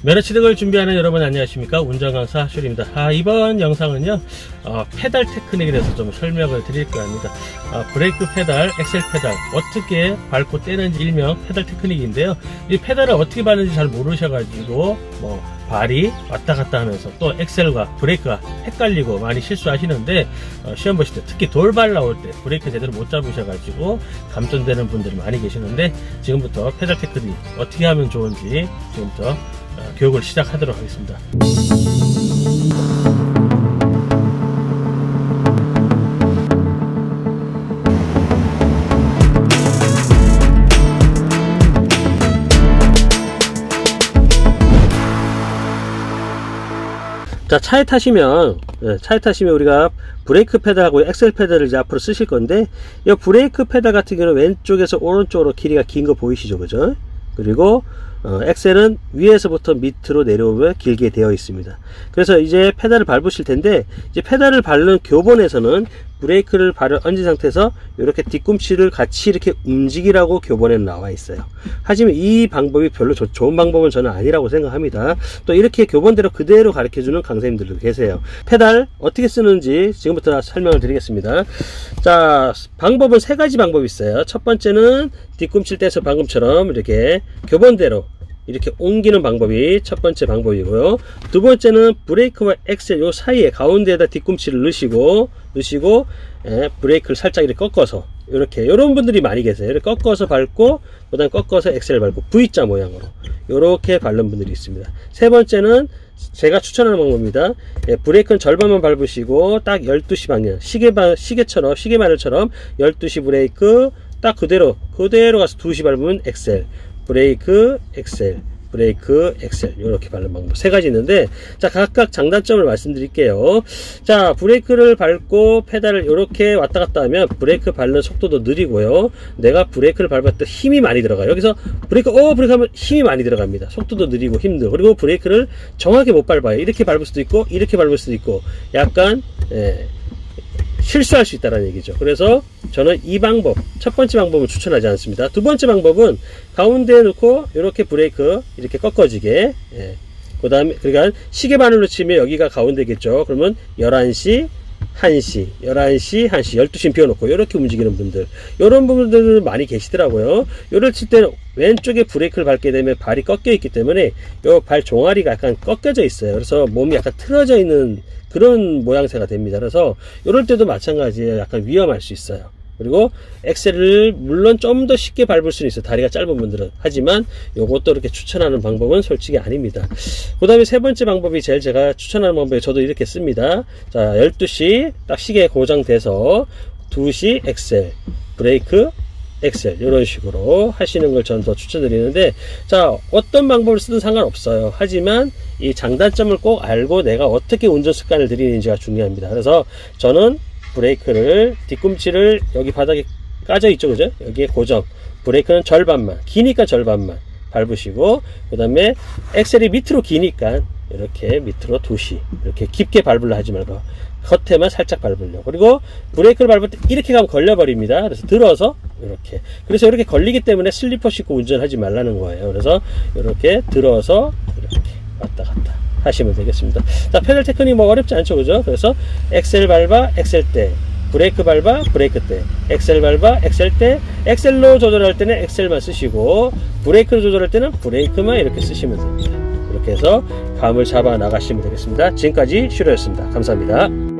면허취득을 준비하는 여러분 안녕하십니까. 운전강사 슈리입니다. 이번 영상은요 페달 테크닉에 대해서 좀 설명을 드릴까 합니다. 브레이크 페달, 엑셀 페달 어떻게 밟고 떼는지 일명 페달 테크닉인데요, 이 페달을 어떻게 밟는지 잘 모르셔가지고 발이 왔다 갔다 하면서 또 엑셀과 브레이크가 헷갈리고 많이 실수하시는데, 시험 보실 때 특히 돌발 나올 때 브레이크 제대로 못 잡으셔가지고 감전되는 분들이 많이 계시는데, 지금부터 페달 테크닉 어떻게 하면 좋은지 지금부터 교육을 시작하도록 하겠습니다. 자, 차에 타시면 우리가 브레이크 페달하고 엑셀 페달을 이제 앞으로 쓰실 건데, 이 브레이크 페달 같은 경우는 왼쪽에서 오른쪽으로 길이가 긴 거 보이시죠, 그죠? 그리고 엑셀은 위에서부터 밑으로 내려오면 길게 되어 있습니다. 그래서 이제 페달을 밟으실 텐데, 이제 페달을 밟는 교본에서는 브레이크를 발을 얹은 상태에서 이렇게 뒤꿈치를 같이 이렇게 움직이라고 교본에는 나와 있어요. 하지만 이 방법이 별로 좋은 방법은 저는 아니라고 생각합니다. 또 이렇게 교본대로 그대로 가르쳐주는 강사님들도 계세요. 페달 어떻게 쓰는지 지금부터 설명을 드리겠습니다. 자, 방법은 세 가지 방법이 있어요. 첫 번째는 뒤꿈치를 떼서 방금처럼 이렇게 교본대로 이렇게 옮기는 방법이 첫 번째 방법이고요. 두 번째는 브레이크와 엑셀 요 사이에 가운데에다 뒤꿈치를 넣으시고 브레이크를 살짝 이렇게 꺾어서 이런 분들이 많이 계세요. 이렇게 꺾어서 밟고 그 다음 꺾어서 엑셀 밟고 V자 모양으로 이렇게 밟는 분들이 있습니다. 세 번째는 제가 추천하는 방법입니다. 브레이크는 절반만 밟으시고 딱 12시 방향 시계처럼 시계마늘처럼 12시 브레이크 딱 그대로 가서 2시 밟으면 엑셀, 브레이크, 엑셀, 브레이크, 엑셀 이렇게 밟는 방법 세 가지 있는데, 자, 각각 장단점을 말씀드릴게요. 자, 브레이크를 밟고 페달을 이렇게 왔다 갔다 하면 브레이크 밟는 속도도 느리고요, 내가 브레이크를 밟을 때 힘이 많이 들어가요. 여기서 브레이크 하면 힘이 많이 들어갑니다. 속도도 느리고 힘들고, 그리고 브레이크를 정확히 못 밟아요. 이렇게 밟을 수도 있고 이렇게 밟을 수도 있고 약간 실수할 수 있다는 얘기죠. 그래서 저는 이 방법, 첫 번째 방법은 추천하지 않습니다. 두 번째 방법은 가운데에 놓고 이렇게 브레이크 이렇게 꺾어지게, 그 다음에 그러니까 시계 바늘로 치면 여기가 가운데겠죠. 그러면 11시 1시 11시 1시 12시 비워놓고 이렇게 움직이는 분들, 이런 분들 많이 계시더라고요. 요를 칠 때는 왼쪽에 브레이크를 밟게 되면 발이 꺾여 있기 때문에 요 발 종아리가 약간 꺾여져 있어요. 그래서 몸이 약간 틀어져 있는 그런 모양새가 됩니다. 그래서 이럴 때도 마찬가지예요. 약간 위험할 수 있어요. 그리고 엑셀을 물론 좀 더 쉽게 밟을 수는 있어요, 다리가 짧은 분들은. 하지만 요것도 이렇게 추천하는 방법은 솔직히 아닙니다. 그 다음에 세 번째 방법이 제일 제가 추천하는 방법이, 저도 이렇게 씁니다. 자, 12시 딱 시계 고정돼서 2시 엑셀, 브레이크, 엑셀 이런 식으로 하시는 걸 저는 더 추천드리는데, 자, 어떤 방법을 쓰든 상관없어요. 하지만 이 장단점을 꼭 알고 내가 어떻게 운전 습관을 들이는지가 중요합니다. 그래서 저는 브레이크를 뒤꿈치를 여기 바닥에 까져 있죠, 그죠? 여기에 고정, 브레이크는 절반만, 기니까 절반만 밟으시고, 그 다음에 엑셀이 밑으로 기니까 이렇게 밑으로 2시 이렇게 깊게 밟으려 하지 말고 겉에만 살짝 밟으려고. 그리고 브레이크를 밟을 때 이렇게 가면 걸려버립니다. 그래서 들어서 이렇게, 그래서 이렇게 걸리기 때문에 슬리퍼 신고 운전하지 말라는 거예요. 그래서 이렇게 들어서 이렇게 왔다 갔다 하시면 되겠습니다. 자, 페달 테크닉 어렵지 않죠, 그죠? 그래서 엑셀 밟아 엑셀 때, 브레이크 밟아 브레이크 때, 엑셀 밟아 엑셀 때, 엑셀로 조절할 때는 엑셀만 쓰시고 브레이크로 조절할 때는 브레이크만 이렇게 쓰시면 됩니다. 이렇게 해서 감을 잡아 나가시면 되겠습니다. 지금까지 슈러였습니다. 감사합니다.